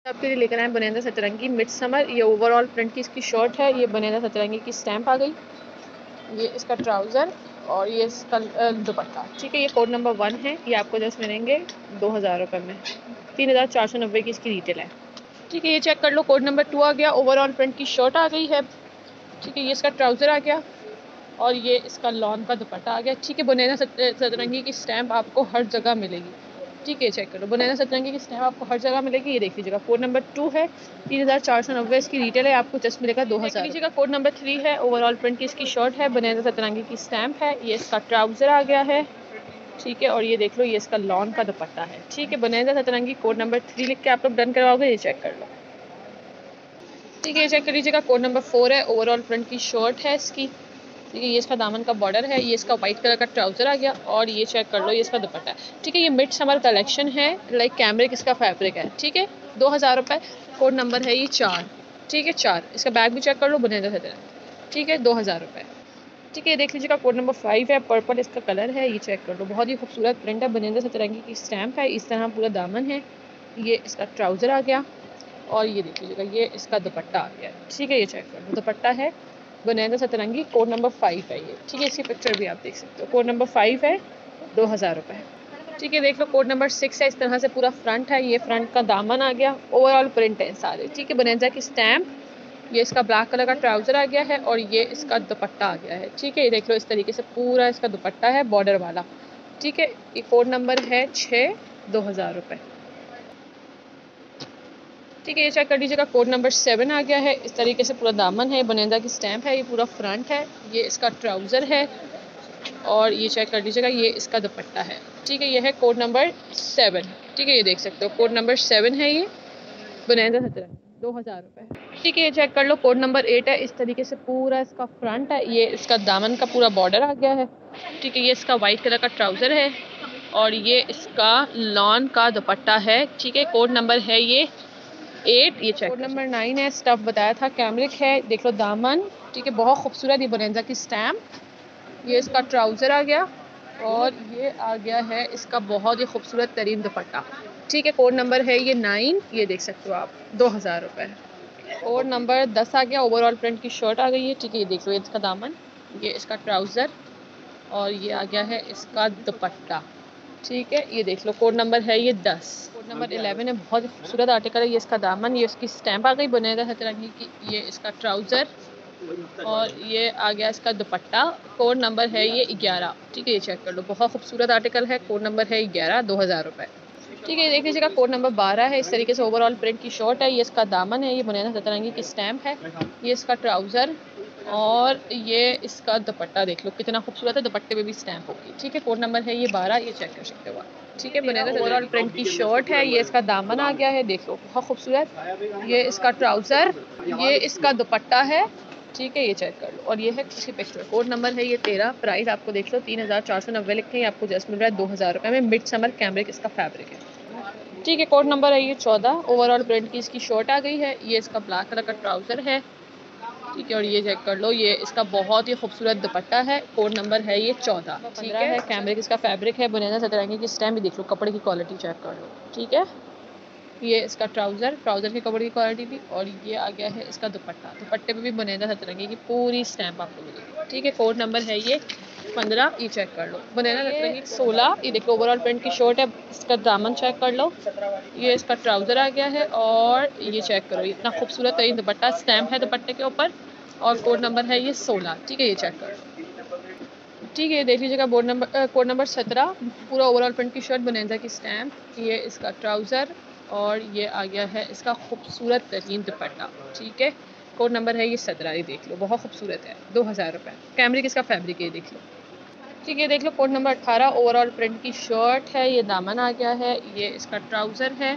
आपके लिए लेकर आए बनेना सतरंगी मिड समर। ये ओवरऑल प्रिंट की इसकी शर्ट है। ये बनेना सतरंगी की स्टैंप आ गई। ये इसका ट्राउज़र और ये इसका दुपट्टा। ठीक है, ये कोड नंबर 1 है। ये आपको जस्ट मिलेंगे 2000 रुपये में। 3490 की इसकी रिटेल है। ठीक है, ये चेक कर लो। कोड नंबर 2 आ गया। ओवरऑल प्रिंट की शर्ट आ गई है। ठीक है, ये इसका ट्राउज़र आ गया और ये इसका लॉन का दुपट्टा आ गया। ठीक है, बनेना सतरंगी की स्टैंप आपको हर जगह मिलेगी। ठीक है, चेक करो। बनेना सतरंगी की स्टैम्प आपको हर जगह मिलेगी। ये देख लीजिएगा, कोड नंबर 2 है। 3490 इसकी रिटेल है। आपको जस्ट मिलेगा 2000 लीजिएगा। कोड नंबर 3 है। ओवरऑल प्रिंट की इसकी शर्ट है। बनेना सतरंगी की स्टैम्प है। ये इसका ट्राउज़र आ गया है। ठीक है, और ये देख लो, ये इसका लॉन का दुपट्टा है। ठीक है, बनेना सतरंगी कोड नंबर 3 लिख के आप लोग डन करवाओगे। ये चेक कर लो। ठीक है, ये चेक कर लीजिएगा। कोड नंबर 4 है। ओवरऑल प्रिंट की शर्ट है इसकी। ठीक है, ये इसका दामन का बॉर्डर है। ये इसका वाइट कलर का ट्राउज़र आ गया और ये चेक कर लो, ये इसका दुपट्टा है। ठीक है, ये मिड समर कलेक्शन है। लाइक कैमरिक इसका फैब्रिक है। ठीक है, 2000 रुपये। कोड नंबर है ये 4। ठीक है, 4। इसका बैग भी चेक कर लो, बनेगा सतरंगी। ठीक है, 2000 रुपये। ठीक है, ये देख लीजिएगा। कोड नंबर 5 है। पर्पल इसका कलर है। ये चेक कर लो, बहुत ही खूबसूरत प्रिंट है। बनेगा सतरंगी की स्टैम्प है। इस तरह पूरा दामन है। ये इसका ट्राउज़र आ गया और ये देख लीजिएगा, ये इसका दुपट्टा आ गया। ठीक है, ये चेक कर लो, दुपट्टा है। बनेना सतरंगी कोड नंबर 5 है ये। ठीक है, इसकी पिक्चर भी आप देख सकते हो। कोड नंबर 5 है, 2000 रुपये। ठीक है, देख लो। कोड नंबर 6 है। इस तरह से पूरा फ्रंट है। ये फ्रंट का दामन आ गया। ओवरऑल प्रिंट है सारे। ठीक है, बनेजा की स्टैम्प। ये इसका ब्लैक कलर का ट्राउज़र आ गया है और ये इसका दुपट्टा आ गया है। ठीक है, ये देख लो, इस तरीके से पूरा इसका दुपट्टा है बॉर्डर वाला। ठीक है, ये कोड नंबर है 6, 2000 रुपये। ठीक है, ये चेक कर लीजिएगा। कोड नंबर 7 आ गया है। इस तरीके से पूरा दामन है। बनेजा की स्टैम्प है। ये पूरा फ्रंट है। ये इसका ट्राउज़र है और ये चेक कर लीजिएगा, ये इसका दुपट्टा है। ठीक है, ये है कोड नंबर 7। ठीक है, ये देख सकते हो, कोड नंबर 7 है ये। बनेजा सतरंगी 2000 रुपये। ठीक है, ये चेक कर लो। कोड नंबर 8 है। इस तरीके से पूरा इसका फ्रंट है। ये इसका दामन का पूरा बॉर्डर आ गया है। ठीक है, ये इसका वाइट कलर का ट्राउज़र है और ये इसका लॉन का दुपट्टा है। ठीक है, कोड नंबर है ये 8। ये चेक। कोड नंबर 9 है। स्टफ बताया था, कैमरिक है। देख लो दामन। ठीक है, बहुत खूबसूरत ये बनेजा की स्टैम्प। ये इसका ट्राउज़र आ गया और ये आ गया है इसका बहुत ही खूबसूरत तरीन दुपट्टा। ठीक है, कोड नंबर है ये 9। ये देख सकते हो आप, 2000 रुपये। कोड नंबर 10 आ गया। ओवरऑल प्रिंट की शर्ट आ गई है। ठीक है, ये देख लो, इसका दामन, ये इसका ट्राउज़र और ये आ गया है इसका दुपट्टा। ठीक है, ये देख लो। कोड नंबर है ये 10। कोड नंबर 11 है। बहुत ही खूबसूरत आर्टिकल है। ये इसका दामन, ये इसकी स्टैम्प आ गई बनेगा सतरंगी की। ये इसका ट्राउज़र और ये आ गया इसका दुपट्टा। कोड नंबर है ये 11। ठीक है, ये चेक कर लो, बहुत खूबसूरत आर्टिकल है। कोड नंबर है 11, 2000 रुपये। ठीक है, देख लीजिएगा। कोड नंबर 12 है। इस तरीके से ओवरऑल प्रिंट की शर्ट है। ये इसका दामन है। ये बनेना सतरंगी की स्टैम्प है। ये इसका ट्राउज़र और ये इसका दुपट्टा देख लो, कितना खूबसूरत है। दुपट्टे पे भी स्टैम्प होगी। ठीक है, कोड नंबर है ये 12। ये चेक कर सकते हो आप। ठीक है, बनेगा ओवरऑल प्रिंट की शर्ट है। ये इसका दामन आ गया है, देख लो, बहुत खूबसूरत। ये इसका ट्राउज़र, ये इसका दुपट्टा है। ठीक है, ये चेक कर लो और ये है इसकी पिक्चर। कोड नंबर है ये 13। प्राइस आपको देख लो 3490 लिखे हैं। आपको जस्ट मिल रहा है 2000 रुपये में। मिड समर कैमरिक इसका फैब्रिक है। ठीक है, कोड नंबर है ये 14। ओवरऑल प्रिंट की इसकी शर्ट आ गई है। ये इसका ब्लैक कलर का ट्राउज़र है। ठीक है, और ये चेक कर लो, ये इसका बहुत ही खूबसूरत दुपट्टा है। कोड नंबर है ये 14। 15 है। कैमरिक इसका फैब्रिक है। बनेना सतरंगी की स्टैम्प भी देख लो, कपड़े की क्वालिटी चेक कर लो। ठीक है, ये इसका ट्राउज़र के कपड़े की क्वालिटी भी और ये आ गया है इसका दुपट्टा। दुपट्टे पे भी बनेगा सतरंगी की पूरी स्टैम्प आपको मिलेगी। ठीक है, कोड नंबर है ये 15। ये चेक कर लो। बनेगा सतरंगी 16। ये देखो, ओवरऑल प्रिंट की शर्ट है। इसका दामन चेक कर लो। ये इसका ट्राउज़र आ गया है और ये चेक करो, इतना खूबसूरत तरीन दुपट्टा, स्टैम्प है दुपट्टे के ऊपर और कोड नंबर है ये 16। ठीक है, ये चेक कर लो। ठीक है, देख लीजिएगा। Code number 17। पूरा ओवरऑल प्रिंट की शर्ट, बनेजा की स्टैम्प, ये इसका ट्राउज़र और ये आ गया है इसका खूबसूरत तरीन दुपट्टा। ठीक है, कोड नंबर है ये 17। ये देख लो, बहुत खूबसूरत है। 2000 रुपये। कैमरिक इसका फैब्रिक है, ये देख लो। ठीक है, देख लो। Code number 18। ओवरऑल प्रिंट की शर्ट है। ये दामन आ गया है। ये इसका ट्राउज़र है।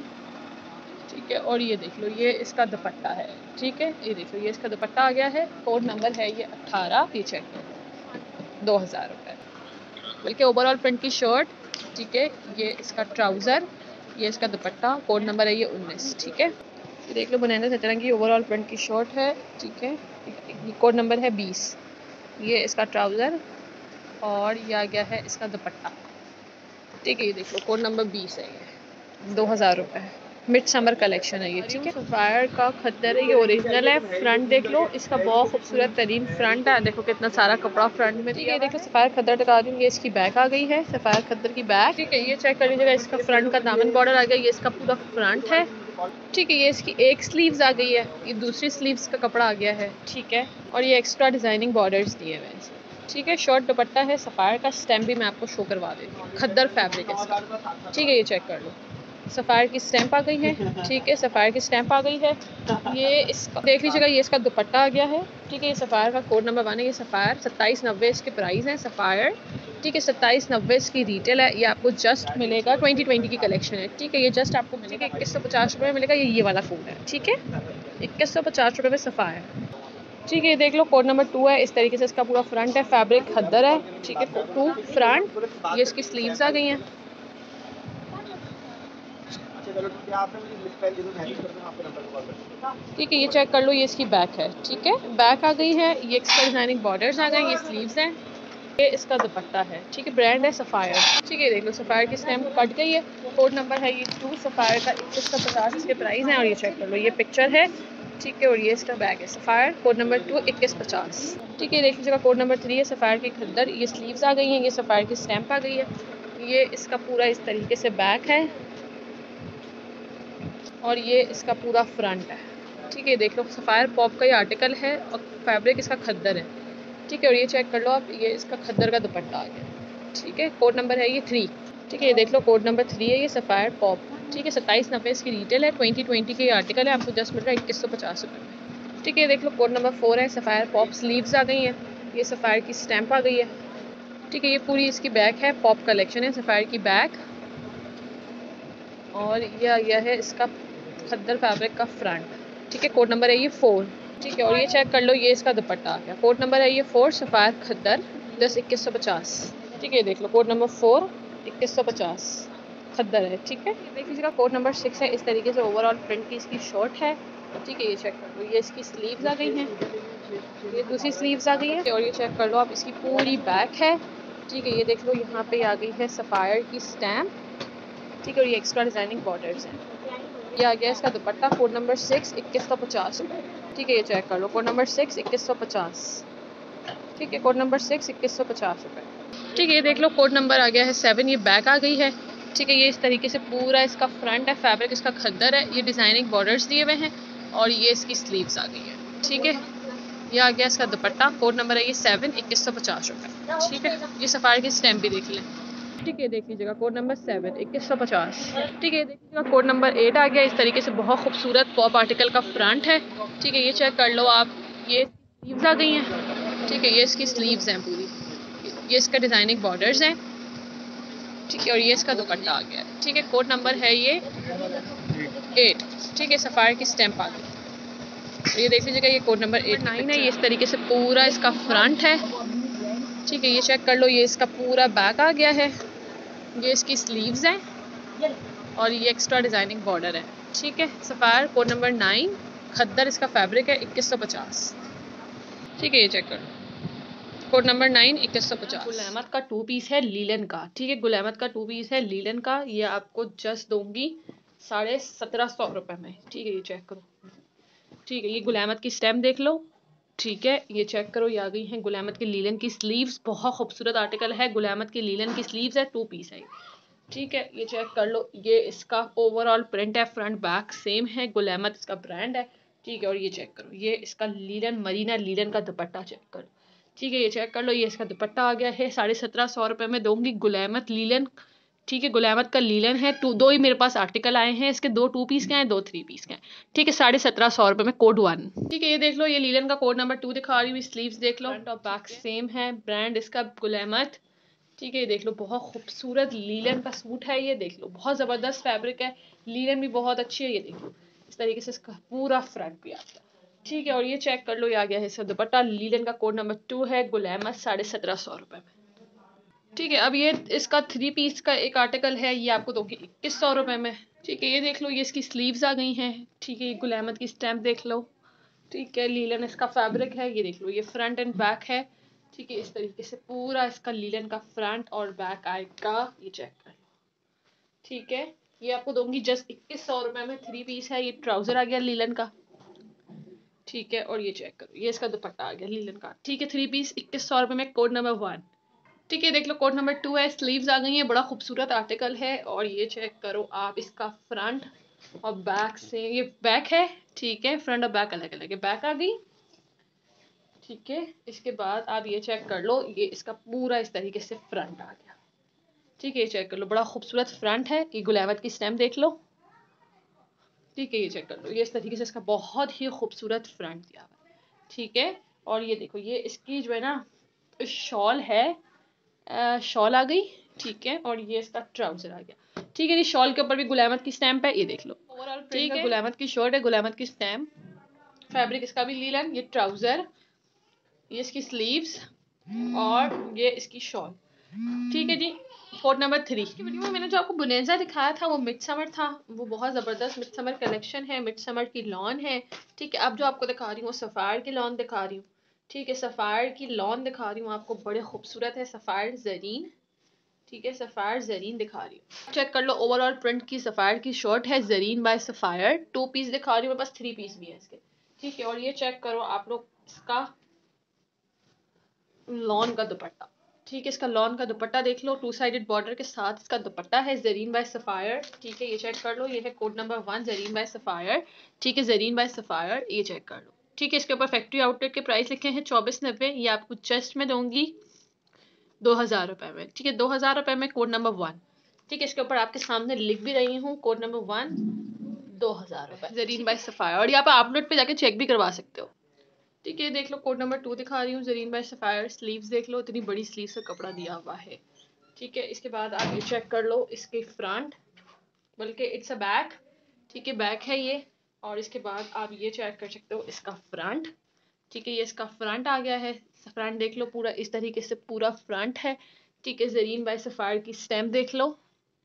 ठीक है, और ये देख लो, ये इसका दुपट्टा है। ठीक है, ये देख लो, ये इसका दुपट्टा आ गया है। कोड नंबर है ये 18। ये चेक करो, 2000 रुपये। बल्कि ओवरऑल प्रिंट की शर्ट। ठीक है, ये इसका ट्राउज़र, ये इसका दुपट्टा। कोड नंबर है ये 19। ठीक है, ये देख लो, बनेना सतरंगी ओवरऑल प्रिंट की शर्ट है। ठीक है, कोड नंबर है 20। ये इसका ट्राउज़र और ये आ गया है इसका दुपट्टा। ठीक है, ये देख लो, कोड नंबर 20 है ये, 2000 रुपये। मिड समर कलेक्शन है ये, ठीक है। सफायर का खद्दर है, ये ओरिजिनल है। फ्रंट देख लो, इसका बहुत खूबसूरत तरीन फ्रंट है। देखो कितना सारा कपड़ा फ्रंट में, ठीक है। देखो सफायर खद्दर दिखा रही हूँ, ये इसकी बैक आ गई है, सफायर खद्दर की बैक, ठीक है। ये चेक कर लीजिएगा, इसका फ्रंट का दामन बॉर्डर आ गया, ये इसका पूरा फ्रंट है, ठीक है। ये इसकी एक स्लीव्स आ गई है, ये दूसरी स्लीव्स का कपड़ा आ गया है, ठीक है। और ये एक्स्ट्रा डिजाइनिंग बॉर्डर्स दिए हुए हैं, ठीक है। शॉर्ट दुपट्टा है, सफायर का स्टैम्प भी मैं आपको शो करवा देती हूँ, खद्दर फैब्रिक है इसका, ठीक है। ये चेक कर लो, सफायर की स्टैंप आ गई है, ठीक है। सफायर की स्टैंप आ गई है। ये इसका देख लीजिएगा, ये इसका दुपट्टा आ गया है, ठीक है। ये सफायर का कोड नंबर 1 है। ये सफायर 2790 इसके प्राइस हैं सफायर, ठीक है। 2790 इसकी रिटेल है। ये आपको जस्ट मिलेगा 2020 की कलेक्शन है, ठीक है। ये जस्ट आपको मिलेगा 2150 रुपये में मिलेगा। ये वाला कोड है, ठीक है। 2150 रुपये में सफायर, ठीक है। ये देख लो कोड नंबर 2 है। इस तरीके से इसका पूरा फ्रंट है, फैब्रिक खद्दर है, ठीक है। 2 फ्रंट, ये इसकी स्लीव्स आ गई हैं, ठीक है। ये चेक कर लो, ये इसकी बैक है, ठीक है। बैक आ गई है, ये एक्स्ट्रा डिजाइनिंग बॉर्डर्स आ गए, ये स्लीव्स हैं, ये इसका दुपट्टा है, ठीक है। ब्रांड है सफायर, ठीक है। देख लो सफायर की स्टैम्प कट गई है। कोड नंबर है ये 2 सफायर का 2150 इसके प्राइस हैं। और ये चेक कर लो, ये पिक्चर है, ठीक है। और ये इसका बैग है सफायर, कोड नंबर 2 2150, ठीक है। देख लीजिएगा कोड नंबर 3 है सफायर की खद्दर, ये स्लीव्स आ गई हैं, ये सफायर की स्टैम्प आ गई है, ये इसका पूरा इस तरीके से बैक है, और ये इसका पूरा फ्रंट है, ठीक है। देख लो सफायर पॉप का ये आर्टिकल है और फैब्रिक इसका खद्दर है, ठीक है। और ये चेक कर लो आप, ये इसका खद्दर का दुपट्टा आ गया, ठीक है। कोड नंबर है ये 3, ठीक है। ये देख लो कोड नंबर 3 है, ये सफायर पॉप, ठीक है। 2790 इसकी रिटेल है, 2020 के आर्टिकल है, आपको जस्ट मिल रहा है 2150 रुपये में, ठीक है। ये देख लो कोड नंबर 4 है, सफायर पॉप, स्लीव्स आ गई हैं, ये सफायर की स्टैंप आ गई है, ठीक है। ये पूरी इसकी बैक है, पॉप कलेक्शन है, सफायर की बैक, और यह है इसका खद्दर फैब्रिक का फ्रंट, ठीक है। कोड नंबर है ये 4, ठीक है। और ये चेक कर लो, ये इसका दुपट्टा आ गया, कोड नंबर है ये 4 सफायर खद्दर 10 2150, ठीक है। देख लो कोड नंबर 4 2150 खद्दर है, ठीक है। देख लीजिएगा कोड नंबर 6 है, इस तरीके से ओवरऑल प्रिंट की इसकी शर्ट है, ठीक है। ये चेक कर लो, ये इसकी स्लीव्स आ गई हैं, ये दूसरी स्लीव्स आ गई है। और ये चेक कर लो आप, इसकी पूरी बैक है, ठीक है। ये देख लो यहाँ पे आ गई है सफायर की स्टैम्प, ठीक है। और ये एक्स्ट्रा डिजाइनिंग बॉर्डर्स हैं, ये आ गया इसका दुपट्टा, कोड नंबर 6 2150, ठीक है। ये चेक कर लो, कोड नंबर 6 2150, ठीक है। कोड नंबर 6 2150 रुपये, ठीक है। ये देख लो कोड नंबर आ गया है 7, ये बैक आ गई है, ठीक है। ये इस तरीके से पूरा इसका फ्रंट है, फैब्रिक इसका खद्दर है, ये डिजाइनिंग बॉर्डर्स दिए हुए हैं, और ये इसकी स्लीव्स आ गई है, ठीक है। ये आ गया इसका दुपट्टा, कोड नंबर है ये 7 2150 रुपये, ठीक है। ये सफारी की स्टैम्प भी देख लें, ठीक है। देख लीजिएगा कोड नंबर 7 2150, ठीक है। देख लीजिएगा कोड नंबर 8 आ गया, इस तरीके से बहुत खूबसूरत पॉप आर्टिकल का फ्रंट है, ठीक है। ये चेक कर लो आप, ये स्लीव्स आ गई हैं, ठीक है। ये इसकी स्लीव्स हैं पूरी, ये इसका डिजाइनिंग बॉर्डर्स हैं, ठीक है। और ये इसका दुपट्टा आ गया, ठीक है। कोड नंबर है ये 8, ठीक है। सफायर की स्टैम्प आ गई, और ये देख लीजिएगा ये कोड नंबर 9 है, ये इस तरीके से पूरा इसका फ्रंट है, ठीक है। ये चेक कर लो, ये इसका पूरा बैक आ गया है, ये इसकी स्लीव्स हैं, और ये एक्स्ट्रा डिजाइनिंग बॉर्डर है, ठीक है। सफायर कोड नंबर 9 खद्दर इसका फैब्रिक है 2150, ठीक है। ये चेक करो कोड नंबर 9 2150। गुलहमत का 2 पीस है लीलन का, ठीक है। गुलहमत का 2 पीस है लीलन का, ये आपको जस्ट दूंगी 1750 रुपये में, ठीक है। ये चेक करो, ठीक है। ये गुलहमत की स्टैम्प देख लो, ठीक है। ये चेक करो, ये आ गई हैं गुलहमत की लीलन की स्लीव्स, बहुत खूबसूरत आर्टिकल है, गुलहमत की लीलन की स्लीव्स है, 2 पीस है, ठीक है। ये चेक कर लो, ये इसका ओवरऑल प्रिंट है, फ्रंट बैक सेम है, गुलहमत इसका ब्रांड है, ठीक है। और ये चेक करो, ये इसका लीलन मरीना लीलन का दुपट्टा चेक करो, ठीक है। ये चेक कर लो, ये इसका दुपट्टा आ गया है 1750 रुपये में दूंगी गुलहमत लीलन, ठीक है। गुलहमत का लीलन है, दो ही मेरे पास आर्टिकल आए हैं इसके, 2 2 पीस के हैं, 2 3 पीस के हैं, ठीक है। 1750 रुपये में कोड 1, ठीक है। ये देख लो, ये लीलन का कोड नंबर 2 दिखा रही हूँ, स्लीव्स देख लो, फ्रंट और बैक सेम है, ब्रांड इसका गुलहमत, ठीक है। ये देख लो बहुत खूबसूरत लीलन का सूट है, ये देख लो बहुत ज़बरदस्त फैब्रिक है, लीलन भी बहुत अच्छी है, ये देख लो इस तरीके से इसका पूरा फ्रंट भी आता है, ठीक है। और ये चेक कर लो, ये आ गया है इसका दुपट्टा, लीलन का कोड नंबर 2 है, गुलहमत 1750 रुपये में, ठीक है। अब ये इसका 3 पीस का एक आर्टिकल है, ये आपको दोगे 2100 रुपये में, ठीक है। ये देख लो, ये इसकी स्लीव्स आ गई हैं, ठीक है। ये गुलहमत की स्टैम्प देख लो, ठीक है। लीलन इसका फैब्रिक है, ये देख लो, ये फ्रंट एंड बैक है, ठीक है। इस तरीके से पूरा इसका लीलन का फ्रंट और बैक आएगा, ये चेक कर लो, ठीक है। ये आपको दूंगी जस्ट 2100 रुपये में। 3 पीस है। ये ट्राउजर आ गया लीलन का, ठीक है। और ये चेक करो, ये इसका दुपट्टा आ गया लीलन का, ठीक है। 3 पीस 2100 रुपये में, कोड नंबर 1, ठीक है। देख लो कोड नंबर 2 है, स्लीव्स आ गई है, बड़ा खूबसूरत आर्टिकल है। और ये चेक करो आप, इसका फ्रंट और बैक से, ये बैक है, ठीक है। फ्रंट और बैक अलग अलग है, बैक आ गई, ठीक है। इसके बाद आप ये चेक कर लो, ये इसका पूरा इस तरीके से फ्रंट आ गया, ठीक है। ये चेक कर लो, बड़ा खूबसूरत फ्रंट है। ये गुलावत की स्टैम्प देख लो, ठीक है। ये चेक कर लो, ये इस तरीके से इसका बहुत ही खूबसूरत फ्रंट दिया हुआ है, ठीक है। और ये देखो, ये इसकी जो है ना शॉल है, शॉल आ गई, ठीक है। और ये इसका ट्राउजर आ गया, ठीक है। ये शॉल के ऊपर भी गुलामत की स्टैम्प है, ये देख लो ओवरऑल, ठीक है। गुलामत की शर्ट है, गुलामत की स्टैम्प, फैब्रिक इसका भी लीलन, ये ट्राउजर, ये इसकी स्लीव्स और ये इसकी शॉल, ठीक है जी। कोड नंबर 3 की वीडियो में मैंने जो आपको बुनेजा दिखाया था वो मिड समर था, वो बहुत ज़बरदस्त मिड समर कलेक्शन है, मिड समर की लॉन है, ठीक है। अब जो आपको दिखा रही हूँ वो सफ़ायर की लॉन दिखा रही हूँ, ठीक है। सफ़ायर की लॉन दिखा रही हूँ आपको, बड़े खूबसूरत है, सफ़ायर ज़रीन, ठीक है। सफ़ायर ज़रीन दिखा रही हूँ, चेक कर लो। ओवरऑल प्रिंट की सफ़ायर की शर्ट है, ज़रीन बाय सफ़ायर। 2 पीस दिखा रही हूँ, मेरे पास 3 पीस भी है इसके, ठीक है। और ये चेक करो आप लोग, इसका लॉन का दुपट्टा, ठीक है। इसका लॉन का दुपट्टा देख लो, 2 साइडेड बॉर्डर के साथ इसका दुपट्टा है, ज़रीन बाय सफ़ायर, ठीक है। ये चेक कर लो, ये है code number 1, Zareen by Sapphire, ठीक है। ज़रीन बाय सफ़ायर, ये चेक कर लो, ठीक है। इसके ऊपर फैक्ट्री आउटलेट के प्राइस लिखे हैं 2490, ये आपको जस्ट में दूंगी 2000 रुपये में, ठीक है। 2000 रुपये में, कोड नंबर 1, ठीक है। इसके ऊपर आपके सामने लिख भी रही हूँ, कोड नंबर 1, 2000 रुपये, ज़रीन बाय सफ़ायर। और यहाँ पर आउटलेट पे जाके चेक भी करवा सकते हो, ठीक है। देख लो कोड नंबर 2 दिखा रही हूँ, ज़रीन बाय सफ़ायर। स्लीव्स देख लो, इतनी बड़ी स्लीव्स का कपड़ा दिया हुआ है, ठीक है। इसके बाद आप ये चेक कर लो, इसके फ्रंट, बल्कि इट्स अ बैक, ठीक है, बैक है ये। और इसके बाद आप ये चेक कर सकते हो इसका फ्रंट, ठीक है। ये इसका फ्रंट आ गया है, फ्रंट देख लो, पूरा इस तरीके से पूरा फ्रंट है, ठीक है। ज़रीन बाय सफ़ायर की स्टैम्प देख लो,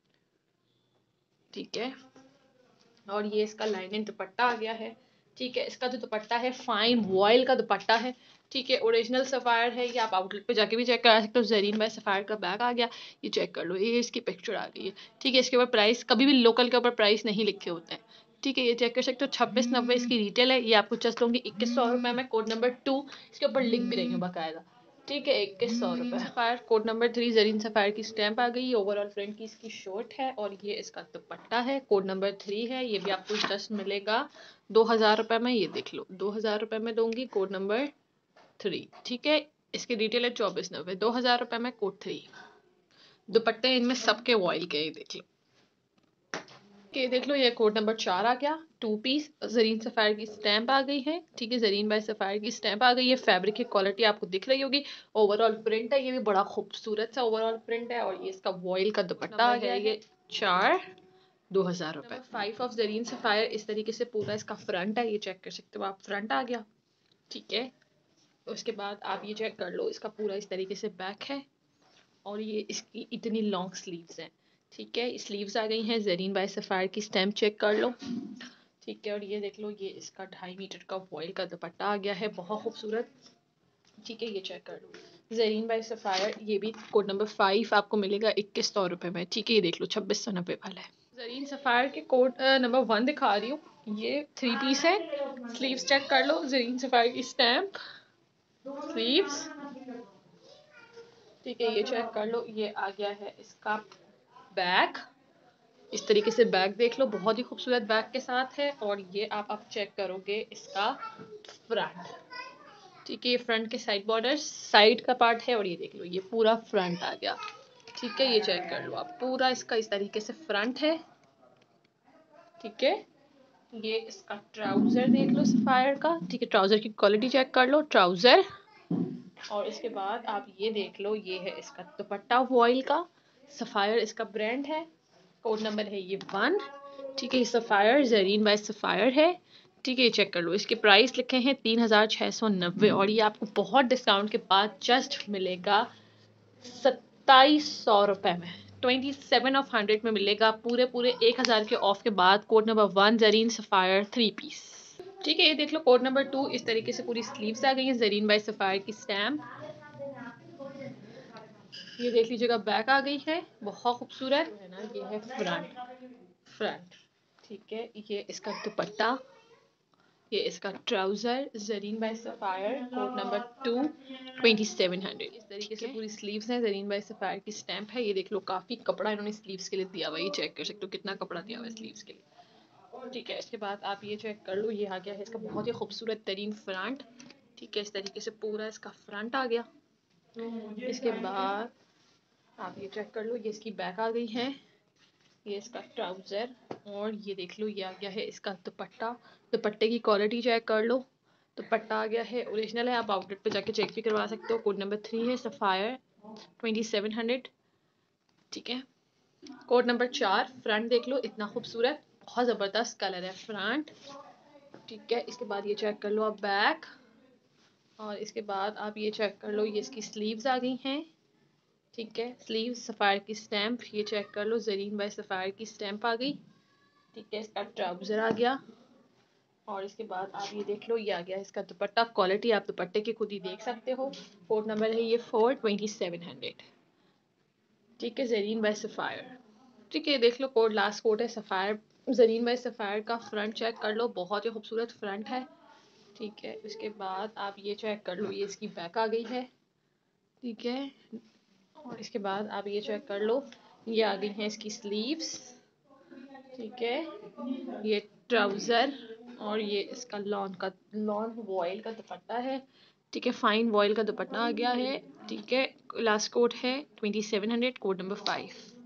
ठीक है। और ये इसका लाइनिंग दुपट्टा आ गया है, ठीक है। इसका जो दुपट्टा है फाइन वॉयल का दुपट्टा है, ठीक है। ओरिजिनल सफ़ायर है, ये आप आउटलेट पे जाके भी चेक करा सकते हो। ज़रीन बाय सफ़ायर का बैग आ गया, ये चेक कर लो, ये इसकी पिक्चर आ गई है, ठीक है। इसके ऊपर प्राइस, कभी भी लोकल के ऊपर प्राइस नहीं लिखे होते हैं, ठीक है। ये चेक कर सकते हो, 2690 इसकी रिटेल है, ये आपको जस्ट लूँगी 2100 रुपये में। कोड नंबर 2, इसके ऊपर लिख भी रही हूँ बाकायदा, ठीक है। 2100 रुपये। Sapphire code number 3, Zareen Sapphire की स्टैम्प आ गई, ओवरऑल फ्रंट की इसकी शर्ट है और ये इसका दुपट्टा है, कोड नंबर 3 है। ये भी आपको जस्ट मिलेगा 2000 रुपये में, ये देख लो 2000 रुपये में दूंगी, कोड नंबर 3, ठीक है। इसकी डिटेल है 2490, 2000 रुपये में, कोड 3। दुपट्टे इनमें सबके वॉइल के, ये देख लो, के देख लो। ये कोड नंबर 4 आ गया, 2 पीस, ज़रीन सफ़ायर की स्टैम्प आ गई है, ठीक है। ज़रीन बाय सफ़ायर की स्टैम्प आ गई है, फैब्रिक की क्वालिटी आपको दिख रही होगी। ओवरऑल प्रिंट है, ये भी बड़ा खूबसूरत सा ओवरऑल प्रिंट है। और ये इसका वॉइल का दुपट्टा आ गया है, ये 4, 2000 रुपये। 5 ऑफ ज़रीन सफ़ायर, इस तरीके से पूरा इसका फ्रंट है, ये चेक कर सकते हो आप, फ्रंट आ गया, ठीक है। उसके बाद आप ये चेक कर लो, इसका पूरा इस तरीके से बैक है और ये इसकी इतनी लॉन्ग स्लीव्स हैं, ठीक है। स्लीव्स आ गई हैं, ज़रीन बाय सफ़ायर की स्टैम्प चेक कर लो, ठीक है। और ये देख लो, ये इसका 2.5 मीटर का वॉइल का दुपट्टा आ गया है, बहुत खूबसूरत, ठीक है। ये चेक कर लो, ज़रीन बाय सफ़ायर, ये भी कोड नंबर 5 आपको मिलेगा 2100 रुपये में, ठीक है। ये देख लो 2690 वाला है। ज़रीन सफ़ायर के कोड नंबर 1 दिखा रही हूँ, ये 3 पीस है, स्लीव्स चेक कर लो, ज़रीन सफ़ायर की स्टैम्प, स्लीव्स, ठीक है। ये चेक कर लो, ये आ गया है इसका बैक, इस तरीके से बैक देख लो, बहुत ही खूबसूरत बैक के साथ है। और ये आप चेक करोगे इसका फ्रंट, ठीक है। ये फ्रंट के साइड बॉर्डर, साइड का पार्ट है। और ये देख लो, ये पूरा फ्रंट आ गया, ठीक है। ये चेक कर लो आप, पूरा इसका इस तरीके से फ्रंट है, ठीक है। ये इसका ट्राउजर देख लो सफ़ायर का, ठीक है। ट्राउजर की क्वालिटी चेक कर लो, ट्राउजर। और इसके बाद आप ये देख लो, ये है इसका दुपट्टा वॉइल का, सफ़ायर इसका ब्रांड है, कोड नंबर है ये 1, ठीक है। सफ़ायर ज़रीन बाय सफ़ायर है, ठीक है। ये चेक कर लो, इसके प्राइस लिखे हैं 3690 और ये आपको बहुत डिस्काउंट के बाद जस्ट मिलेगा 2700 रुपये में, 27 ऑफ 100 में मिलेगा, पूरे पूरे 1000 के ऑफ के बाद। Code number 1, Zareen Sapphire 3 piece, ठीक है। ये देख लो कोड नंबर 2, इस तरीके से पूरी स्लीव्स आ गई है, ज़रीन बाय सफ़ायर की स्टैम्प, ये देख लीजिएगा बैक आ गई है, बहुत खूबसूरत है ना। ये है फ्रंट, फ्रंट। ठीक है, ये इसका दुपट्टा, ये इसका trouser Zareen by Sapphire, code number 2, 2700। इस तरीके से पूरी स्लीव्स हैं, ज़रीन बाय सफ़ायर की स्टैंप है। ये देख लो, काफ़ी कपड़ा इन्होंने स्लीव्स के लिए दिया हुआ है, ये चेक कर सकते हो कितना कपड़ा दिया हुआ है स्लीव्स के लिए। ठीक है, इसके बाद आप ये चेक कर लो, ये आ गया है इसका बहुत ही खूबसूरत तरीन फ्रंट। ठीक है, इस तरीके से पूरा इसका फ्रंट आ गया। इसके बाद आप ये चेक कर लो, ये इसकी बैक आ गई है, ये इसका ट्राउज़र, और ये देख लो ये आ गया है इसका दुपट्टा। दुपट्टे की क्वालिटी चेक कर लो, दुपट्टा आ गया है ओरिजिनल है, आप आउटलेट पे जाके चेक भी करवा सकते हो। कोड नंबर 3 है सफ़ायर 2700। ठीक है, कोड नंबर 4, फ्रंट देख लो इतना खूबसूरत, बहुत ज़बरदस्त कलर है फ्रंट। ठीक है, इसके बाद ये चेक कर लो आप बैक, और इसके बाद आप ये चेक कर लो, ये इसकी स्लीव्स आ गई हैं। ठीक है, स्लीव सफ़ायर की स्टैम्प, ये चेक कर लो, ज़रीन बाय सफ़ायर की स्टैम्प आ गई। ठीक है, इसका ट्राउज़र आ गया, और इसके बाद आप ये देख लो, ये आ गया इसका दुपट्टा। क्वालिटी आप दुपट्टे की खुद ही देख सकते हो। कोड नंबर है ये 42700। ठीक है, ज़रीन बाय सफ़ायर। ठीक है, देख लो कोड, लास्ट कोड है सफ़ायर, ज़रीन बाय सफ़ायर का फ्रंट चेक कर लो, बहुत ही खूबसूरत फ्रंट है। ठीक है, उसके बाद आप ये चेक कर लो, ये इसकी बैक आ गई है। ठीक है, और इसके बाद आप ये चेक कर लो, ये आ गई हैं इसकी स्लीव्स। ठीक है, ये ट्राउज़र, और ये इसका लॉन वॉयल का दुपट्टा है। ठीक है, फाइन वॉयल का दुपट्टा आ गया है। ठीक है, लास्ट कोड है 2700, कोड नंबर 5।